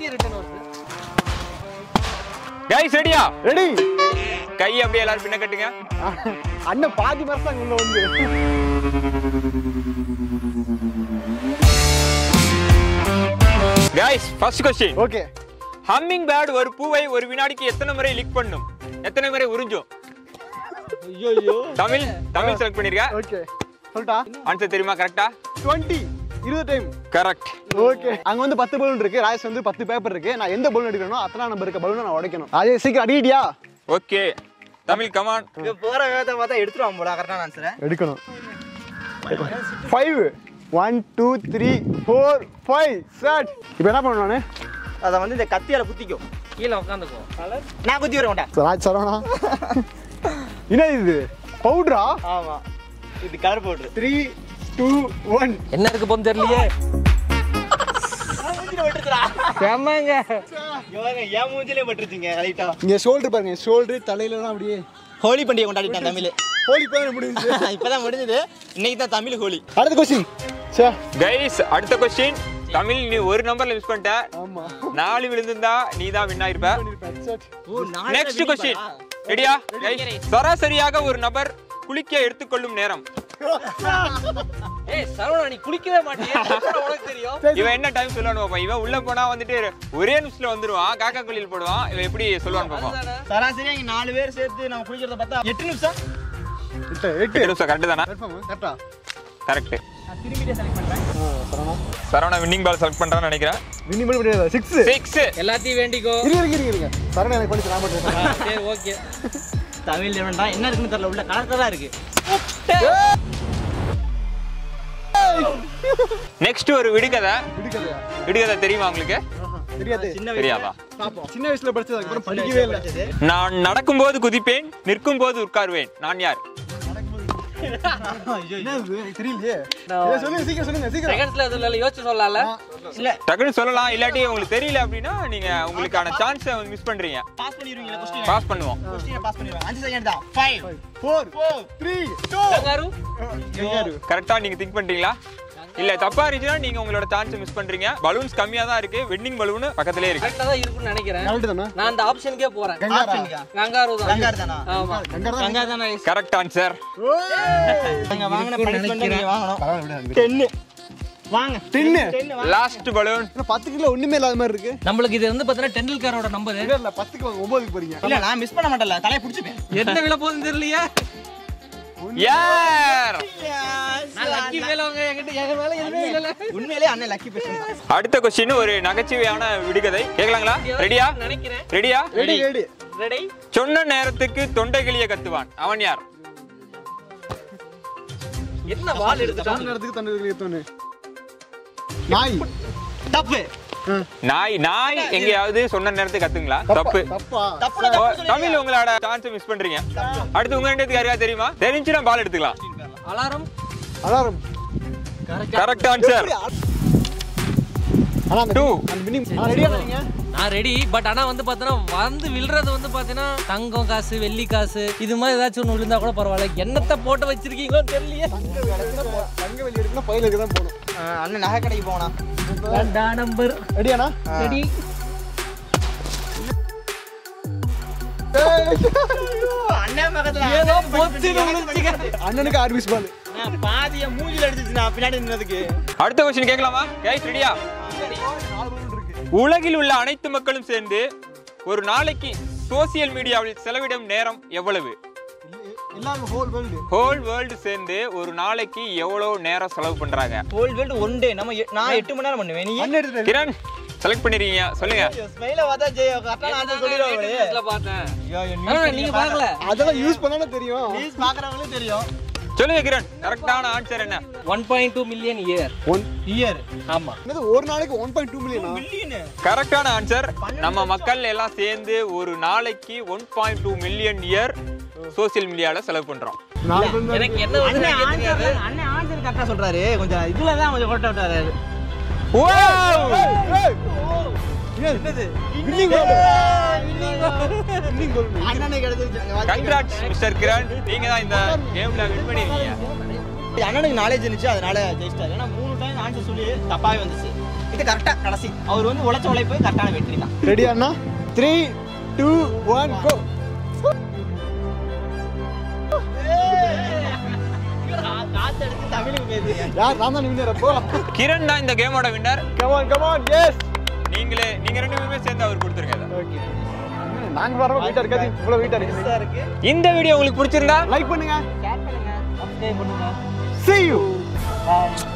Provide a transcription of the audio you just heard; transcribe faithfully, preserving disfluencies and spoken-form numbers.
Return வருது. Guys ரெடியா? Ready. கை அப்படியே எல்லாரும் பின்ன கட்டுங்க. அண்ணன் பாதி வருஷம் உள்ள வந்து. Guys first question. Okay. Hummingbird ஒரு பூவை ஒரு வினாடிக்கு எத்தனை முறை லிக் பண்ணும்? எத்தனை முறை உறிஞ்சும்? ஐயோ ஐயோ. தமிழ் தமிழ் செலக்ட் பண்ணிருக்க. ஓகே. சொல்டா. ஆன்சர் தெரியுமா கரெக்ட்டா? இருபது இருபது டைம். கரெக்ட். ஓகே. அங்க வந்து பத்து பலூன் இருக்கு. ராயஸ் வந்து பத்து பேப்பர் இருக்கு. நான் எந்த பலூன் எடுக்கறனோ அத்தனை நம்பர் இருக்க பலூனை நான் உடைக்கணும். அதே சீக்கிரம் அடிடியா. ஓகே. Tamil come on. இங்க போற வேகத்தை பார்த்தா எடுத்துறோம் போல. கரெக்டான ஆன்சர் எடுக்கணும். ஐந்து ஒன்று இரண்டு மூன்று நான்கு ஐந்து ஸ்டார்ட். இப்போ என்ன பண்ணனும் நானு? அத வந்து இந்த கத்தியால குத்திக்கும். கீழ உட்கார்ந்துக்கோ. நான் குத்தி வரேன்டா. ராஜ் சரவணா. என்ன இது? பவுடரா? ஆமா. இது கலர் பவுடர். மூன்று இரண்டு ஒன்று. என்ன இருக்கு போன்னு தெரியலையே. மூஞ்சில பட்டுச்சுடா. ஆமாங்க. இவங்க ஏன் மூஞ்சிலே பட்டுச்சுங்க லைட்டா. இங்க ஷோல்டர் பாருங்க. ஷோல்டர் தலையிலலாம் அப்படியே ஹோலி பண்டிகை கொண்டாடிட்டான் தமிழ். ஹோலி பண்டிகை முடிஞ்சு. இப்பதான் முடிஞ்சது. இன்னைக்கு தான் தமிழ் ஹோலி. அடுத்த क्वेश्चन. சே. கைஸ் அடுத்த क्वेश्चन. தமிழ் நீ ஒரு நம்பர்ல மிஸ் பண்ணிட்ட. ஆமா. நாலு விழுந்திருந்தா நீ தான் வின் ஆயிருப்ப. ஓ நாலு. Next question. ரெடியா? கைஸ் சராசரியாக ஒரு நபர் குளிக்க எடுத்துக்கொள்ளும் நேரம். ஏய் சரவணா நீ குளிக்கவே மாட்டியே. உனக்கு தெரியும். இவன் என்ன டைம் சொல்லணும் பாப்பா. இவன் உள்ள போனா வந்துட்டு ஒரே நிமிஷத்துல வந்துருவான். காக்கா குளியல் போடுவான். இவன் எப்படி சொல்லுவான்னு பாப்போம். சராசரியா இங்க நாலு பேர் சேர்த்து நம்ம குளிக்கிறத பார்த்தா எட்டு நிமிஷம். எட்டு எட்டு நிமிஷம் கரெக்ட் தானா? கரெக்ட்டா? கரெக்ட். நான் திரும்பிட்டே செலக்ட் பண்றேன். Saravana. Saravana winning ball select பண்றான்னு நினைக்கிறேன். வின்னிங் பண்ண முடியாது. ஆறு. சிக்ஸ். எல்லாத்தையும் வேண்டிக்கோ. இருங்க இருங்க இருங்க. சரவணா எனக்கு பண்ணி நான் பண்றேன். சரி ஓகே. தமிழ் வேண்டா என்ன இருக்குன்னு தெரியல. உள்ள கலர் கலரா இருக்கு. நெக்ஸ்ட் ஒரு விடுகதை. விடுகதையா? விடுகதை தெரியுமா உங்களுக்கு? தெரியாது. சின்ன தெரியாதா? பாப்போம். சின்ன வயசுல படிச்சது அதுக்கு அப்புறம் படிக்கவே இல்ல. நான் நடக்கும்போது குதிப்பேன், நிற்கும் போது உட்காருவேன். நான் யார்? என்ன இது? எனக்கு தெரியலையே. இத சொல்லுங்க சீக்கிரம் சொல்லுங்க சீக்கிரம். செகண்ட்ஸ்ல இதெல்லாம் யோசிச்சு சொல்லலாம்ல. இல்ல டக்குன்னு சொல்லலாம். இல்லாட்டி உங்களுக்கு தெரியல அப்படின்னா நீங்க உங்களுக்கான சான்ஸை மிஸ் பண்றீங்க. பாஸ் பண்ணிடுவீங்களா क्वेश्चन? பாஸ் பண்ணுவோம். क्वेश्चन பாஸ் பண்ணிடுவாங்க. அஞ்சு செகண்ட் தான். ஐந்து நான்கு மூன்று இரண்டு கங்காரு. எங்காரு? கரெக்டா நீங்க திங்க் பண்றீங்களா? இல்ல தப்பா இருந்துச்சுன்னா நீங்க உங்களோட சான்ஸ் மிஸ் பண்றீங்க. பலூன்ஸ் கம்மியா தான் இருக்கு. வெட்டிங் பலூன் பக்கத்துலயே இருக்கு. கரெக்ட்டா தான் இருக்குன்னு நினைக்கிறேன். கரெக்ட் தானா? நான் அந்த ஆப்ஷனுக்கே போறேன். கங்காரா? கங்காரு தான். கங்கார் தானா? ஆமா. கங்காரா தான். கங்கார் தானா? Correct answer. நீங்க வாங்குன பனிஷ்மென்ட் நீங்க வாங்கணும். பரவாயில்ல விடு. பத்து. வாங்க. பத்து. Last balloon. பத்து கிலோ ஒண்ணுமே இல்லாத மாதிரி இருக்கு. நம்மளுக்கு இது வந்து பாத்தீங்கன்னா டெண்டுல்கரோட நம்பர். இல்ல இல்ல பத்துக்கு வாங்க ஒன்பதுக்கு போறீங்க. இல்ல நான் மிஸ் பண்ண மாட்டேன்ல. தலைய புடிச்சுப்பேன். என்ன விலை போகுதுன்னு தெரியலையே. யார்? நான் லக்கி மேலவங்க என்கிட்ட எங்க மேல எதுவுமே இல்லல. உண்மையிலேயே அண்ணன் லக்கி பேசுறேன். அடுத்த क्वेश्चन ஒரு நகைச்சுவையான விடுகதை. கேட்கலாங்களா? ரெடியா? நினைக்கிறேன். ரெடியா? Ready ready. ரெடி. சொன்ன நேரத்துக்கு தொண்டை கிளிய கத்துவான். அவன் யார்? என்ன வால் எடுத்துட்டான்? சாமி நேரத்துக்கு தண்ணி ஏத்தோனே. நாய். தப்பு. நாய். நாய் எங்கயாவது சொன்ன நேரத்துக்கு கத்துங்களா? தப்பு. தப்பா? தப்புல ஓ, தப்பு சொல்லுங்க. தமிழ் உங்களோட சான்ஸ் மிஸ் பண்றீங்க. அடுத்து உங்க ரெண்டுக்கு யாருக்கா தெரியுமா? தெரிஞ்சுனா பால் எடுத்துக்கலாம். அலாரம். அலாரம். Correct answer. ஆனா அந்த Two. அந்த வின்னிங் நான் ரெடியா இருக்கீங்க? நான் ரெடி. பட் ஆனா வந்து பாத்தீங்கன்னா வந்து வில்றது வந்து பாத்தீங்கன்னா தங்கம் காசு, வெள்ளி காசு இது மாதிரி ஏதாச்சும் ஒன்று விழுந்தா கூட பரவாயில்ல. என்னத்தை போட்டு வச்சிருக்கீங்களோ தெரியலையே. தங்க வெளிய இருக்குன்னா பையிலுக்கு தான் போணும். அண்ணன் நகை கடைக்கு போனா. ரெண்டாம் நம்பர். ரெடியானா? ரெடி. அண்ணன் பக்கத்துல ஏதோ பொத்து விழுந்துச்சுங்க. அண்ணனுக்கு ஆறு பீஸ் பால். நான் பாதிய மூஞ்சில அடிச்சிச்சு நான் பின்னாடி நின்னதுக்கு. அடுத்த क्वेश्चन கேட்கலாமா? கைஸ் ரெடியா? உலகில் உள்ள அனைத்து மக்களும் சேர்ந்து ஒரு நாளைக்கு சோசியல் மீடியாவில் செலவிடும் நேரம் எவ்வளவு? எல்லாரும் ஹோல் வேர்ல்ட். ஹோல் வேர்ல்டு சேர்ந்து ஒரு நாளைக்கு எவ்வளவு நேரம் செலவு பண்றாங்க? ஹோல் வேர்ல்ட் ஒன் டே நம்ம எ- நான் எட்டு மணி நேரம் பண்ணுவேன். நீ அண்ணன் எடுத்து கிரண் செலக்ட் பண்ணிருக்கீங்க. சொல்லுங்க. ஸ்மைல பார்த்தா ஜெய கரெக்டான ஆன்சர் சொல்லிடுவாங்களே. இதுல பார்த்தேன். ஐயோ ஆனா நீங்க பார்க்கல. அதெல்லாம் யூஸ் பண்ணானே தெரியும். ப்ளீஸ் பாக்குறவங்களுக்கு தெரியும். சொல்லுங்க கிரண். கரெக்டான ஆன்சர் என்ன? One point two million year. One year. ஆமா. என்னது ஒரு நாளைக்கு ஒன் பாயிண்ட் டூ மில்லியனா? மில்லியன். கரெக்டான ஆன்சர். நம்ம மக்கள் எல்லாம் சேர்ந்து ஒரு நாளைக்கு one point two million year social மீடியால செலவு பண்றோம். நாலு பேர் எனக்கு என்ன வந்து அண்ணன் தெரியாது. ஆன்சர் அண்ணன் ஆன்சர் கரெக்டா சொல்றாரு. கொஞ்சம் இதுல தான் கொஞ்சம் கொட்ட விட்டாரு. என்னது? Winning goal. Winning goal. அண்ணனுக்கு கிடைச்சிருச்சு. Congrats mister Kiran. நீங்க தான் இந்த கேம்ல வின் பண்ணிருக்கீங்க. அண்ணனுக்கு நாலேஜ் இருந்துச்சு அதனால ஜெயிச்சிட்டாரு. ஏன்னா மூணு டைம் ஆன்சர் சொல்லி தப்பாவே வந்துச்சு. இது கரெக்டா கடைசி அவர் வந்து உழைச்ச உழைப்பு கரெக்டான வெற்றி தான். ரெடி அண்ணா? Three two one go. காத்து எடுத்து தமிழுக்கு பேசுறீங்க. யார்? நான் தான் வின்னர். அப்போ கிரண் தான் இந்த கேமோட winner. Come on come on. Yes. நீங்களே நீங்க ரெண்டு பேருமே சேர்ந்து அவர் கொடுத்துருங்க இதை. ஓகே. நாங்க வரவங்க வீட்டா இருக்காது. இவ்வளவு வீட்டா இருக்கு. இந்த வீடியோ உங்களுக்கு பிடிச்சிருந்தா லைக் பண்ணுங்க. ஷேர் பண்ணுங்க. சப்ஸ்கிரைப் பண்ணுங்க. See you. Bye.